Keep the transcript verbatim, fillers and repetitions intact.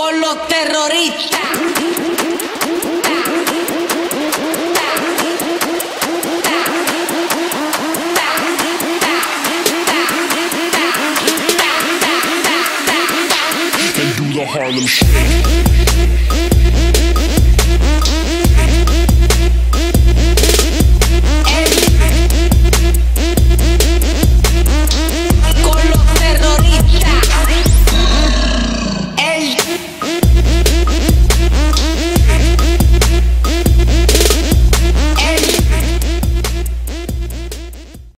con los terroristas. And do the Harlem Shake.